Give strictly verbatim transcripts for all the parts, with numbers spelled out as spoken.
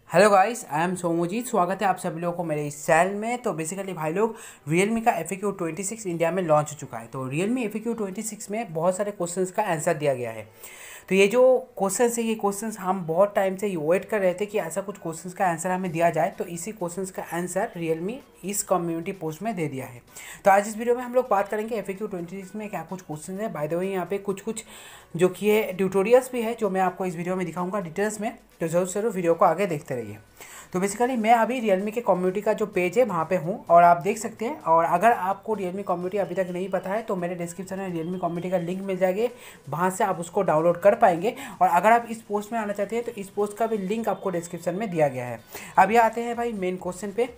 Hello guys, I am Somojit. स्वागत है आप सभी लोगों को मेरे इस चैनल में। तो बेसिकली भाई लोग, Realme का F A Q twenty six India में लॉन्च हो चुका है। तो Realme F A Q twenty six में बहुत सारे क्वेश्चंस का आंसर दिया गया है। तो ये जो क्वेश्चंस है, ये क्वेश्चंस हम बहुत टाइम से वेट कर रहे थे कि ऐसा कुछ क्वेश्चंस का आंसर हमें दिया जाए। तो इसी क्वेश्चंस का आंसर Realme इस कम्युनिटी पोस्ट में दे दिया है। तो आज इस वीडियो में हम लोग बात करेंगे F A Q twenty six में क्या कुछ क्वेश्चन है। बाय द वे, यहाँ पे कुछ कुछ जो कि है ट्यूटोरियल्स भी है जो मैं आपको इस वीडियो में दिखाऊंगा डिटेल्स में। तो जरूर जरूर वीडियो को आगे देखते रहिए। तो बेसिकली मैं अभी Realme के कम्युनिटी का जो पेज है वहाँ पे हूँ और आप देख सकते हैं। और अगर आपको Realme कम्युनिटी अभी तक नहीं पता है तो मेरे डिस्क्रिप्शन में Realme कम्युनिटी का लिंक मिल जाएगी, वहाँ से आप उसको डाउनलोड कर पाएंगे। और अगर आप इस पोस्ट में आना चाहते हैं तो इस पोस्ट का भी लिंक आपको डिस्क्रिप्शन में दिया गया है। अभी आते हैं भाई मेन क्वेश्चन पे।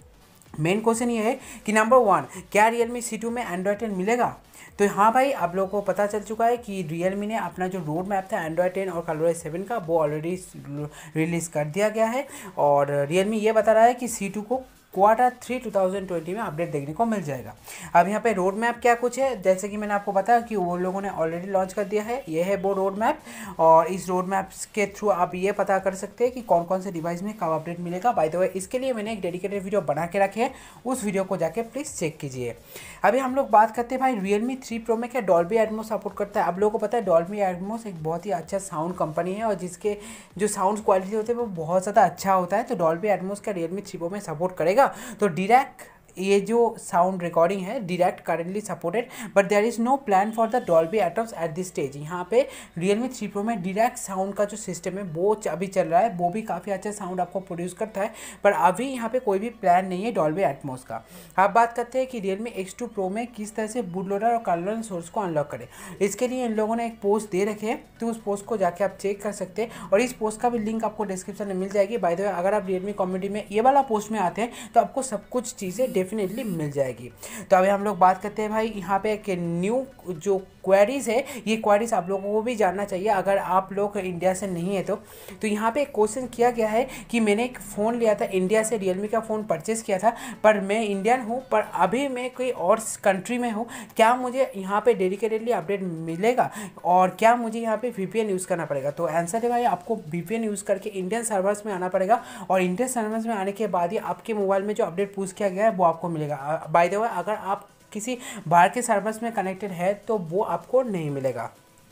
मेन क्वेश्चन ये है कि नंबर वन, क्या Realme सी टू में एंड्रॉयड टेन मिलेगा? तो हाँ भाई, आप लोगों को पता चल चुका है कि Realme ने अपना जो रोड मैप था एंड्रॉयड टेन और ColorOS सेवन का, वो ऑलरेडी रिलीज़ कर दिया गया है। और Realme ये बता रहा है कि सी टू को quarter three two thousand twenty में अपडेट देखने को मिल जाएगा। अब यहाँ पे रोड मैप क्या कुछ है, जैसे कि मैंने आपको बताया कि वो लोगों ने ऑलरेडी लॉन्च कर दिया है। ये है वो रोड मैप, और इस रोड मैप के थ्रू आप ये पता कर सकते हैं कि कौन कौन से डिवाइस में कब अपडेट मिलेगा। बाय द वे, इसके लिए मैंने एक डेडिकेटेड वीडियो बना के रखे है, उस वीडियो को जाके प्लीज़ चेक कीजिए। अभी हम लोग बात करते हैं भाई Realme थ्री प्रो में क्या डॉल्बी एटमॉस सपोर्ट करता है। आप लोगों को पता है डॉल्बी एटमॉस एक बहुत ही अच्छा साउंड कंपनी है और जिसके जो साउंड क्वालिटी होते हैं वो बहुत ज़्यादा अच्छा होता है। तो डॉल्बी एटमॉस का Realme थ्री प्रो में सपोर्ट करेगा। तो डायरेक्ट ये जो साउंड रिकॉर्डिंग है direct currently supported, but there is no plan for the Dolby Atmos at this stage. यहाँ पे Realme थ्री प्रो में डायरेक्ट साउंड का जो सिस्टम है वो अभी चल रहा है, वो भी काफ़ी अच्छा साउंड आपको प्रोड्यूस करता है, पर अभी यहाँ पे कोई भी प्लान नहीं है डॉल्बी एटमॉस का। अब बात करते हैं कि Realme एक्स टू प्रो में किस तरह से बूट लोडर और कर्नल सोर्स को अनलॉक करें। इसके लिए इन लोगों ने एक पोस्ट दे रखे है, तो उस पोस्ट को जाके आप चेक कर सकते हैं और इस पोस्ट का भी लिंक आपको डिस्क्रिप्शन में मिल जाएगी। बाय द वे, अगर आप Realme कम्युनिटी में ये वाला पोस्ट में आते हैं तो आपको सब कुछ चीज़ें डेफिनेटली मिल जाएगी। तो अभी हम लोग बात करते हैं भाई यहाँ पे एक न्यू जो क्वेरीज है, ये क्वेरीज आप लोगों को भी जानना चाहिए अगर आप लोग इंडिया से नहीं है तो। तो यहाँ पे एक क्वेश्चन किया गया है कि मैंने एक फ़ोन लिया था इंडिया से, Realme का फ़ोन परचेस किया था, पर मैं इंडियन हूँ पर अभी मैं कोई और कंट्री में हूँ, क्या मुझे यहाँ पे डेडिकेटेडली अपडेट मिलेगा और क्या मुझे यहाँ पे वी पी एन यूज़ करना पड़ेगा? तो आंसर है भाई, आपको वी पी एन यूज़ करके इंडियन सर्वर्स में आना पड़ेगा और इंडियन सर्वर्स में आने के बाद ही आपके मोबाइल में जो अपडेट पुश किया गया है वो आपको मिलेगा। बाय द वे, अगर आप किसी बाहर के सर्वर्स में कनेक्टेड है तो वो आपको नहीं मिलेगा।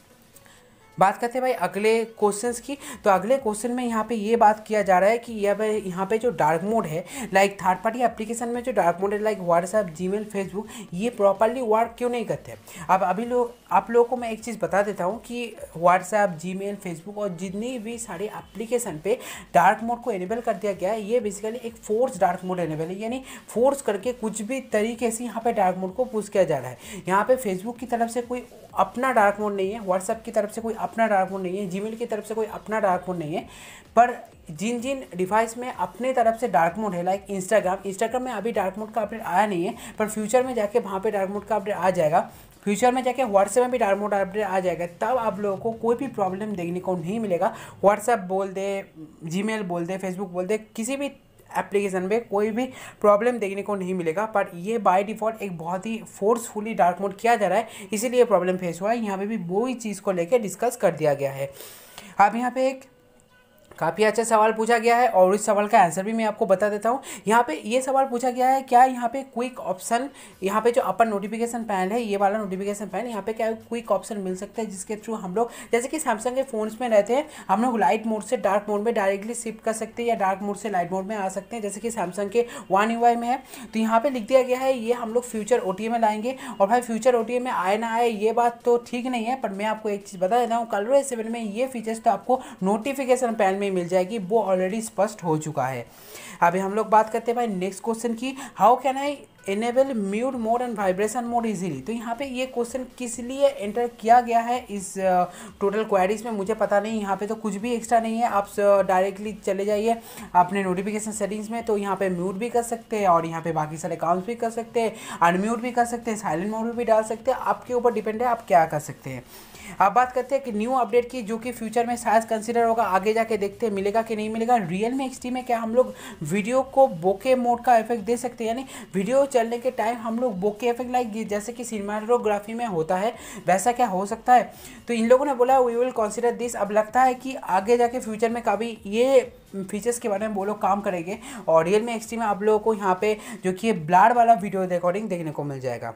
बात करते हैं भाई अगले क्वेश्चंस की। तो अगले क्वेश्चन में यहाँ पे ये बात किया जा रहा है कि यह यहाँ पे जो डार्क मोड है, लाइक थर्ड पार्टी एप्लीकेशन में जो डार्क मोड है लाइक व्हाट्सएप, जीमेल, फेसबुक, ये प्रॉपरली वर्क क्यों नहीं करते। अब अभी लोग आप लोगों को मैं एक चीज़ बता देता हूँ कि व्हाट्सएप, जीमेल, फेसबुक और जितनी भी सारी एप्लीकेशन पे डार्क मोड को इनेबल कर दिया गया है, ये बेसिकली एक फोर्स डार्क मोड इनेबल है, यानी फोर्स करके कुछ भी तरीके से यहाँ पे डार्क मोड को पुश किया जा रहा है। यहाँ पे फेसबुक की तरफ से कोई अपना डार्क मोड नहीं है, व्हाट्सएप की तरफ से कोई अपना डार्क मोड नहीं है, जीमेल की तरफ से कोई अपना डार्क मोड नहीं है, पर जिन जिन डिवाइस में अपने तरफ से डार्क मोड है लाइक इंस्टाग्राम इंस्टाग्राम में अभी डार्क मोड का अपडेट आया नहीं है, पर फ्यूचर में जाके वहाँ पे डार्क मोड का अपडेट आ जाएगा। फ्यूचर में जाके व्हाट्सएप में भी डार्क मोड अपडेट आ जाएगा, तब आप लोगों को कोई भी प्रॉब्लम देखने को नहीं मिलेगा। व्हाट्सएप बोल दे, जीमेल बोल दे, फेसबुक बोल दे, किसी भी एप्लीकेशन में कोई भी प्रॉब्लम देखने को नहीं मिलेगा। पर ये बाय डिफ़ॉल्ट एक बहुत ही फोर्सफुली डार्क मोड किया जा रहा है, इसीलिए प्रॉब्लम फेस हुआ है। यहाँ पे भी वो ही चीज़ को लेकर डिस्कस कर दिया गया है। अब यहाँ पे एक काफ़ी अच्छा सवाल पूछा गया है और इस सवाल का आंसर भी मैं आपको बता देता हूँ। यहाँ पे ये सवाल पूछा गया है, क्या यहाँ पे क्विक ऑप्शन, यहाँ पे जो अपर नोटिफिकेशन पैनल है, ये वाला नोटिफिकेशन पैनल, यहाँ पे क्या क्विक ऑप्शन मिल सकता है जिसके थ्रू हम लोग, जैसे कि सैमसंग के फ़ोन्स में रहते हैं, हम लोग लाइट मोड से डार्क मोड में डायरेक्टली शिफ्ट कर सकते हैं या डार्क मोड से लाइट मोड में आ सकते हैं, जैसे कि सैमसंग के वन यू आई में है। तो यहाँ पर लिख दिया गया है ये हम लोग फ्यूचर ओ टी ए में लाएंगे। और भाई फ्यूचर ओ टी ए में आए ना आए ये बात तो ठीक नहीं है, पर मैं आपको एक चीज़ बता देता हूँ, ColorOS सेवन में ये फीचर्स तो आपको नोटिफिकेशन पैनल में मिल जाएगी, वो ऑलरेडी स्पष्ट हो चुका है। अभी हम लोग बात करते हैं भाई नेक्स्ट क्वेश्चन की, how can I enable mute mode and vibration mode easily. तो यहाँ पे ये क्वेश्चन किस लिए एंटर किया गया है इस टोटल क्वेरीज में मुझे पता नहीं। यहाँ पे तो कुछ भी एक्स्ट्रा नहीं है, आप डायरेक्टली चले जाइए अपने नोटिफिकेशन सेटिंग्स में, तो यहाँ पे म्यूट भी कर सकते हैं और यहाँ पे बाकी सारे काउंट्स भी कर सकते हैं, अनम्यूट भी कर सकते हैं, साइलेंट मोड भी डाल सकते हैं, आपके ऊपर डिपेंड है आप क्या कर सकते हैं। अब बात करते हैं कि न्यू अपडेट की, जो कि फ्यूचर में शायद कंसिडर होगा, आगे जाके देखते हैं मिलेगा कि नहीं मिलेगा। Realme एक्स टी में क्या हम लोग वीडियो को बोके मोड का इफेक्ट दे सकते हैं, यानी वीडियो चलने के टाइम हम लोग बोके इफेक्ट लाइक जैसे कि सिनेमाटोग्राफी में होता है वैसा क्या हो सकता है। तो इन लोगों ने बोला वी विल कंसिडर दिस। अब लगता है कि आगे जाके फ्यूचर में कभी ये फीचर्स के बारे में वो लोग काम करेंगे और Realme एक्स टी में आप लोगों को यहाँ पे जो कि ब्लर वाला वीडियो रिकॉर्डिंग देखने को मिल जाएगा।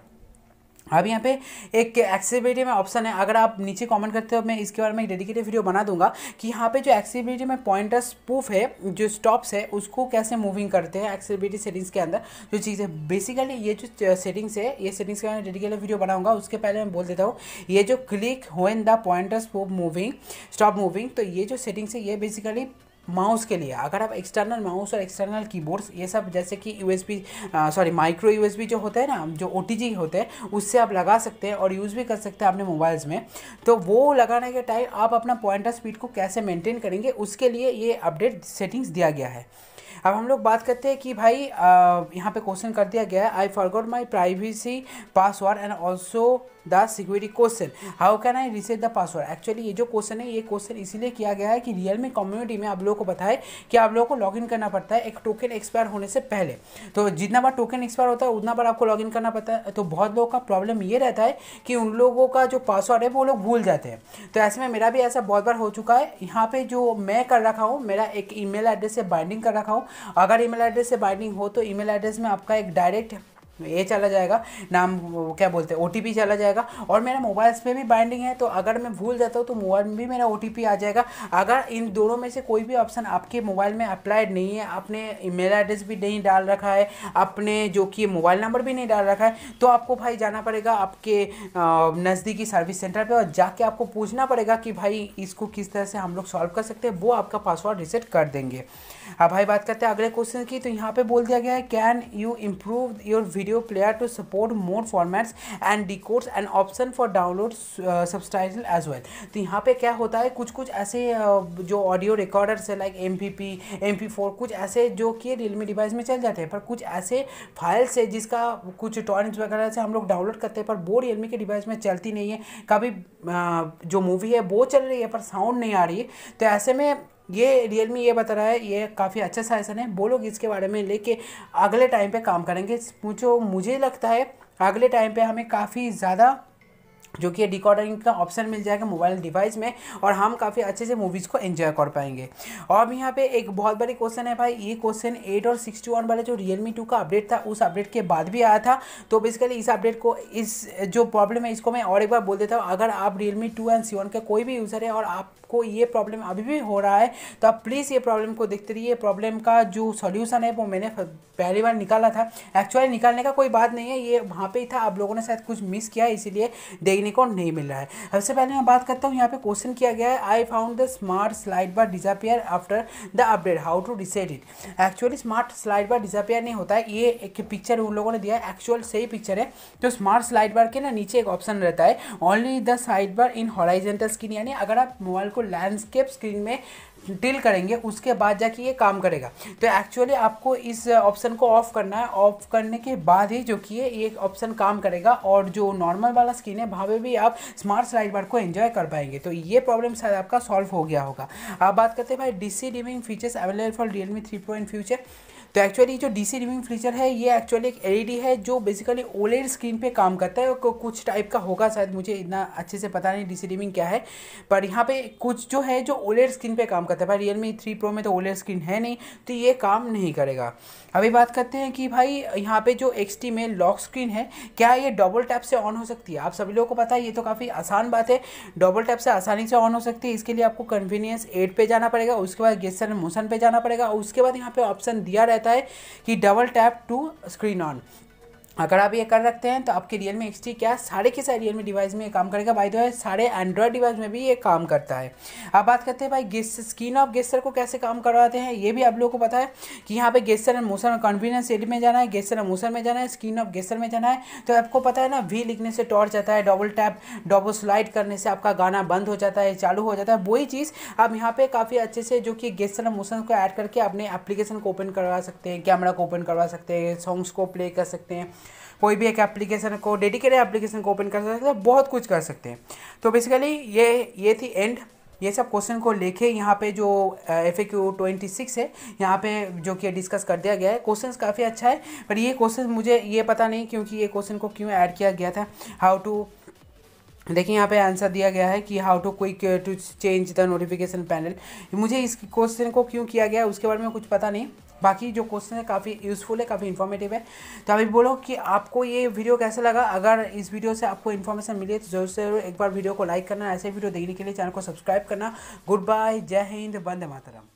अब यहाँ पे एक एक्सेसिबिलिटी में ऑप्शन है, अगर आप नीचे कमेंट करते हो मैं इसके बारे में एक डेडिकेटेड वीडियो बना दूंगा कि यहाँ पे जो एक्सेसिबिलिटी में पॉइंटर स्पूफ है, जो स्टॉप्स है उसको कैसे मूविंग करते हैं एक्सेसिबिलिटी सेटिंग्स के अंदर जो चीज़ है। बेसिकली ये जो सेटिंग्स है, ये सेटिंग्स के बारे में डेडिकेटेड वीडियो बनाऊंगा। उसके पहले मैं बोल देता हूँ, ये जो click when the pointer spoof moving stop moving, तो ये जो सेटिंग्स है ये बेसिकली माउस के लिए। अगर आप एक्सटर्नल माउस और एक्सटर्नल कीबोर्ड्स ये सब जैसे कि यूएसबी सॉरी माइक्रो यूएसबी जो होते हैं ना, जो ओटीजी होते हैं, उससे आप लगा सकते हैं और यूज़ भी कर सकते हैं अपने मोबाइल्स में। तो वो लगाने के टाइम आप अपना पॉइंटर स्पीड को कैसे मेंटेन करेंगे, उसके लिए ये अपडेट सेटिंग्स दिया गया है। अब हम लोग बात करते हैं कि भाई यहाँ पे क्वेश्चन कर दिया गया है, I forgot my privacy password and also the security question, how can I reset the password. Actually ये जो क्वेश्चन है, ये क्वेश्चन इसीलिए किया गया है कि Realme कम्युनिटी में आप लोगों को पता है कि आप लोगों को लॉगिन करना पड़ता है एक टोकन एक्सपायर होने से पहले। तो जितना बार टोकन एक्सपायर होता है उतना बार आपको लॉगिन करना पड़ता है। तो बहुत लोगों का प्रॉब्लम ये रहता है कि उन लोगों का जो पासवर्ड है वो लोग भूल जाते हैं। तो ऐसे में मेरा भी ऐसा बहुत बार हो चुका है। यहाँ पे जो मैं कर रखा हूँ, मेरा एक ईमेल एड्रेस से बाइंडिंग कर रखा हूँ। अगर ईमेल एड्रेस से बाइंडिंग हो तो ईमेल एड्रेस में आपका एक डायरेक्ट ये चला जाएगा, नाम क्या बोलते हैं ओटीपी चला जाएगा। और मेरा मोबाइल्स में भी बाइंडिंग है, तो अगर मैं भूल जाता हूँ तो मोबाइल में भी मेरा ओटीपी आ जाएगा। अगर इन दोनों में से कोई भी ऑप्शन आपके मोबाइल में अप्लाइड नहीं है, आपने ईमेल एड्रेस भी नहीं डाल रखा है, आपने जो कि मोबाइल नंबर भी नहीं डाल रखा है, तो आपको भाई जाना पड़ेगा आपके नज़दीकी सर्विस सेंटर पर और जाके आपको पूछना पड़ेगा कि भाई इसको किस तरह से हम लोग सॉल्व कर सकते हैं। वो आपका पासवर्ड रिसेट कर देंगे। अब भाई बात करते हैं अगले क्वेश्चन की। तो यहाँ पे बोल दिया गया है, can you improve your video player to support more formats and decodes and option for download subtitle as well. तो यहाँ पे क्या होता है, कुछ कुछ ऐसे जो ऑडियो रिकॉर्डर्स है like M P P M P four कुछ ऐसे जो कि Realme डिवाइस में चल जाते हैं, पर कुछ ऐसे फाइल्स है जिसका कुछ टॉरेंट्स वगैरह से हम लोग डाउनलोड करते हैं पर वो Realme के डिवाइस में चलती नहीं है। कभी जो मूवी है वो चल रही है पर साउंड नहीं आ रही है। तो ऐसे में ये Realme ये बता रहा है ये काफ़ी अच्छा सजेशन है, वो लोग इसके बारे में लेके अगले टाइम पे काम करेंगे। मुझे मुझे लगता है अगले टाइम पे हमें काफ़ी ज़्यादा जो कि डिकोडिंग का ऑप्शन मिल जाएगा मोबाइल डिवाइस में और हम काफ़ी अच्छे से मूवीज़ को एंजॉय कर पाएंगे। और यहाँ पे एक बहुत बड़ी क्वेश्चन है भाई, ये क्वेश्चन एट और सिक्सटी वन वाले जो Realme टू का अपडेट था उस अपडेट के बाद भी आया था। तो बेसिकली इस अपडेट को इस जो प्रॉब्लम है इसको मैं और एक बार बोल देता हूँ। अगर आप Realme two and C one का कोई भी यूज़र है और आपको ये प्रॉब्लम अभी भी हो रहा है तो आप प्लीज़ ये प्रॉब्लम को देखते रहिए। प्रॉब्लम का जो सॉल्यूशन है वो मैंने पहली बार निकाला था। एक्चुअली निकालने का कोई बात नहीं है, ये वहाँ पे ही था, आप लोगों ने शायद कुछ मिस किया इसीलिए देखने को नहीं मिल रहा है। सबसे पहले मैं बात करता हूँ, यहाँ पे क्वेश्चन किया गया है, I found the smart slide bar disappear after the update, how to reset it. Actually smart slide bar disappear नहीं होता है, ये एक पिक्चर उन लोगों ने दिया है, एक्चुअल सही पिक्चर है। तो स्मार्ट स्लाइड बार के ना नीचे एक ऑप्शन रहता है, only the side bar in horizontal screen, यानी अगर आप मोबाइल को लैंडस्केप स्क्रीन में टिल करेंगे उसके बाद जाके ये काम करेगा। तो एक्चुअली आपको इस ऑप्शन को ऑफ करना है, ऑफ करने के बाद ही जो कि ये ऑप्शन काम करेगा और जो नॉर्मल वाला स्क्रीन है वहाँ पे भी आप स्मार्ट स्लाइड बार को एंजॉय कर पाएंगे। तो ये प्रॉब्लम शायद आपका सॉल्व हो गया होगा। अब बात करते हैं भाई DC dimming features available for Realme three pro in future. तो एक्चुअली जो डीसी डिमिंग फीचर है ये एक्चुअली एक एलईडी है जो बेसिकली ओलेड स्क्रीन पे काम करता है। कुछ टाइप का होगा शायद, मुझे इतना अच्छे से पता नहीं डीसी डिमिंग क्या है, पर यहाँ पे कुछ जो है जो ओलेड स्क्रीन पे काम करता है। भाई Realme थ्री प्रो में तो ओलेड स्क्रीन है नहीं तो ये काम नहीं करेगा। अभी बात करते हैं कि भाई यहाँ पे जो एक्स टी में लॉक स्क्रीन है क्या ये डबल टैप से ऑन हो सकती है। आप सभी लोगों को पता है ये तो काफ़ी आसान बात है, डबल टैप से आसानी से ऑन हो सकती है। इसके लिए आपको कन्वीनियंस एट पे जाना पड़ेगा, उसके बाद गेस्चर एंड मोशन पे जाना पड़ेगा, उसके बाद यहाँ पे ऑप्शन दिया रहता है कि double tap to screen on. अगर आप ये कर रखते हैं तो आपके Realme एक्स टी क्या सारे के सारे Realme डिवाइस में ये काम करेगा। बाय द वे सारे एंड्रॉयड डिवाइस में भी ये काम करता है। अब बात करते हैं भाई गेस्ट स्क्रीन ऑफ गेस्चर को कैसे काम करवाते हैं। ये भी आप लोगों को पता है कि यहाँ पे गेस्चर एंड मोशन और कन्वीनियंस एड में जाना है, गेस्चर एंड मोशन में जाना है, स्क्रीन ऑफ गेस्चर में जाना है। तो आपको पता है ना वी लिखने से टॉर्च आता है, डबल टैप डबल स्लाइड करने से आपका गाना बंद हो जाता है, चालू हो जाता है। वही चीज़ आप यहाँ पे काफ़ी अच्छे से जो कि गेस्चर एंड मोशन को ऐड करके अपने एप्लीकेशन को ओपन करवा सकते हैं, कैमरा को ओपन करवा सकते हैं, सॉन्ग्स को प्ले कर सकते हैं। कोई भी एक एप्लीकेशन को, डेडिकेटेड एप्लीकेशन को ओपन कर सकते हैं, बहुत कुछ कर सकते हैं। तो बेसिकली ये ये थी एंड, ये सब क्वेश्चन को लेके यहाँ पे जो F A Q twenty six है यहाँ पे जो कि डिस्कस कर दिया गया है। क्वेश्चन काफ़ी अच्छा है, पर ये क्वेश्चन मुझे ये पता नहीं क्योंकि ये क्वेश्चन को क्यों ऐड किया गया था। हाउ टू, देखिए यहाँ पे आंसर दिया गया है कि how to quick to change the notification panel. मुझे इस क्वेश्चन को क्यों किया गया है उसके बारे में कुछ पता नहीं। बाकी जो क्वेश्चन है काफ़ी यूज़फुल है, काफ़ी इन्फॉर्मेटिव है। तो अभी बोलो कि आपको ये वीडियो कैसा लगा। अगर इस वीडियो से आपको इन्फॉर्मेशन मिली तो जरूर से जरूर एक बार वीडियो को लाइक करना, ऐसे वीडियो देखने के लिए चैनल को सब्सक्राइब करना। गुड बाय, जय हिंद, वंदे मातरम।